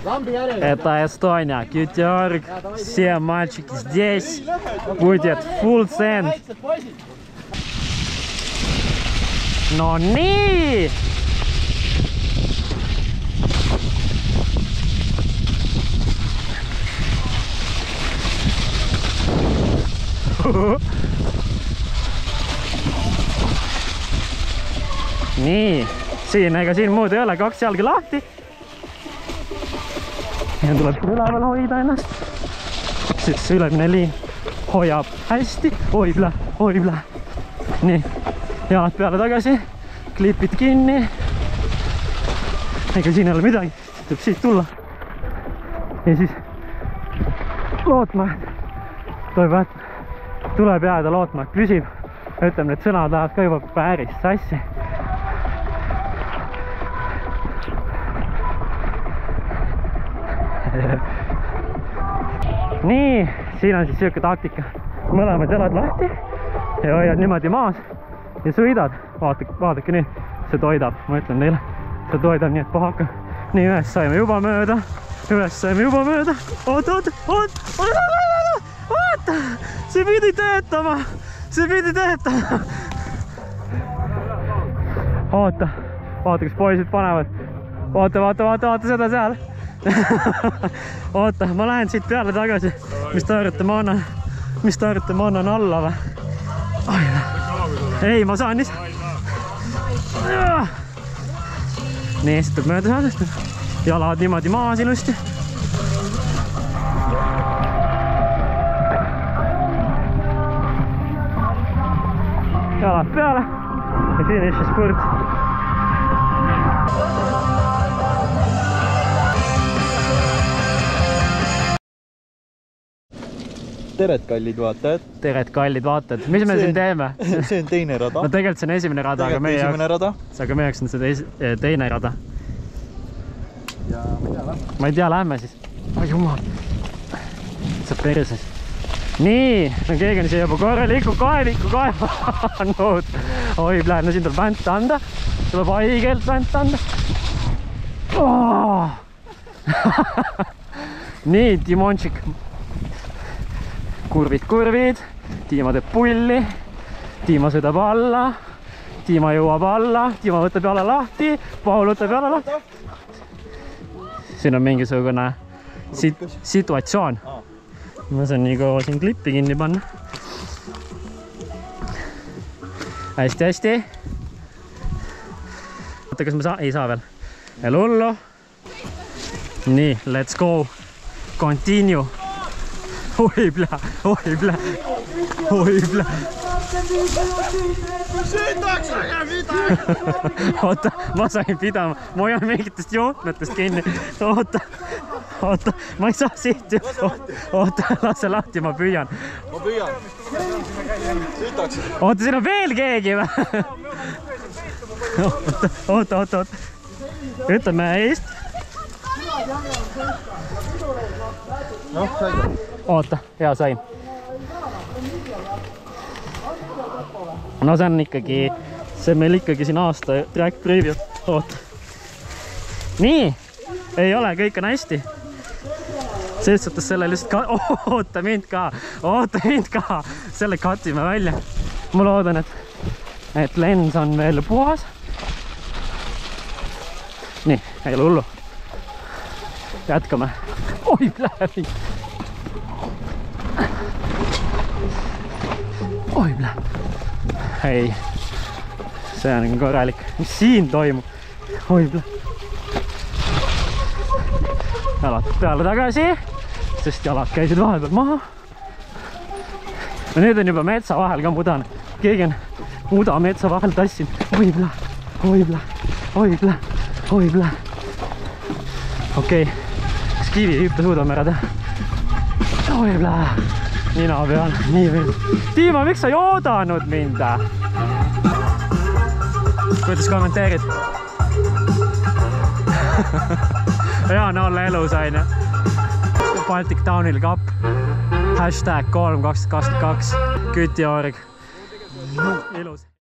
Это Estonia, Kütiorg. Все мальчики здесь. Будет full send. No nii! Nii, ega siin muud ei ole, 2 jalga lahti. Ja tuleb üleval hoida ennast. Siis ülemine liin hoiab hästi. Oibla. Nii, jalad peale tagasi, klipid kinni. Ega siin ei ole midagi, tuleb siit tulla. Ja siis lootma, tuleb jääda lootma, püsib. Ütleme, need sõnad lähevad ka juba päris sassi. Nii, siin on siis siuke taktika. Mõlemad jalad lahti ja hoiad niimoodi maas ja sõidad. Vaadake nii, see toidab, ma ütlen teile. See toidab nii, et pahaka. Nii, ühest saime juba mööda. Oota! See pidi töötama! Oota, kas poisid panevad. Vaata seda seal. Oota, ma lähen siit peale tagasi. Mis te arvate, ma annan alla või? Ei, ma saan ise. Nii, siit tuleb mööda saada. Jalad niimoodi maas ilusti. Jalad peale ja finiši spurt. Teret, kallid vaatajad. Teret, kallid vaatajad. Mis me siin teeme? See on teine rada. No tegelikult see on esimene rada, aga meie jaoks on see teine rada. Ja ma ei tea, lähme siis. Oi jumal. See perses. Nii, no keegi on siia juba korraliku kaeviku kaevanud. Oi, no siin tuleb vänt anda. Tuleb haigelt vänt anda. Nii, Timončik. Kurvid. Tiima teeb pulli. Tiima sõidab alla. Tiima jõuab alla. Tiima võtab jala lahti. Paul võtab jala lahti. Siin on mingisugune situatsioon. Ma saan nii kaua siin klippi kinni panna. Hästi. Oota, kas ma saan? Ei saa veel. Veel hullu. Nii, let's go. Continue. Oi blä. Oota, ma sain pidama. Ma hoian mingitest juhtmetest kinni. Oota, ma ei saa siit. Oota, lase lahti, ma püüan. Oota, siin on veel keegi või? Oota. Ütleme eest. Oota, hea sain. No see on ikkagi, see meil ikkagi siin aasta track preview. Oota. Nii, ei ole, kõik on hästi. Selles suhtes selle lihtsalt oota mind ka. Selle katime välja. Ma loodan, et lens on veel puhas. Nii, ei ole hullu. Jätkame. Oi, läbi. Oi, blä. Ei, see on korralik. Mis siin toimub? Oi, blä. Jalad peale tagasi, sest jalad käisid vahepeal maha. Ja nüüd on juba metsa vahel ka mudane. Keegi on muda metsa vahel tassin. Oi, blä. Okei, kas kivi hüppe suudame ära teha? Oi, blä. Nina peal, nii veel. Tiima, miks sa ei oodanud mind? Kuidas kommenteerid? Hea on olla elus, aine. Baltic Townil kapp. #3 2022. Kütiorg. Ilus.